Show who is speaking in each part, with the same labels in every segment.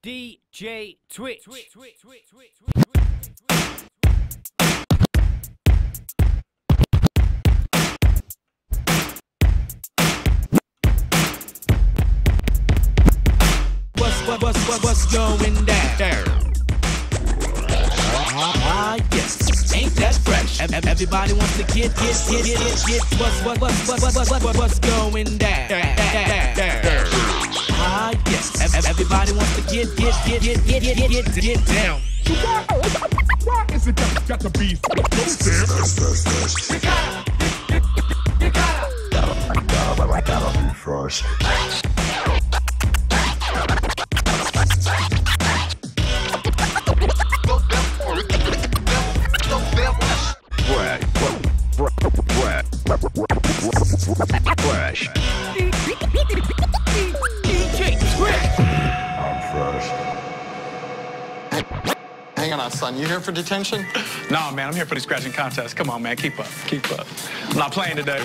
Speaker 1: DJ Twitch.
Speaker 2: What's going down? Yes, ain't that fresh? Everybody wants to get. What's going down? Yes, everybody wants to get down.
Speaker 3: Why is it that you got to be so damn? Gotta be fresh. Fresh.
Speaker 1: DJ Twitch.
Speaker 3: I'm fresh.
Speaker 4: Hang on, son. You here for detention?
Speaker 5: Nah, man, I'm here for the scratching contest. Come on, man, keep up. I'm not playing today.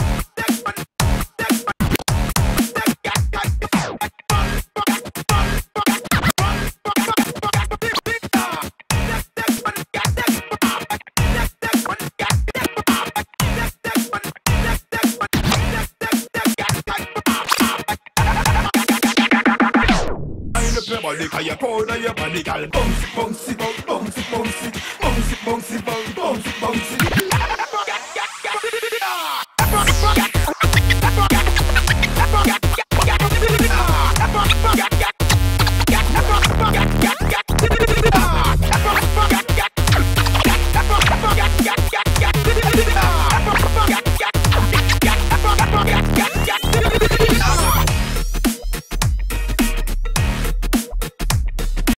Speaker 3: Your powder, your body, girl, bouncy, bouncy, bouncy, bouncy, bouncy, bouncy, bouncy, bouncy, bouncy.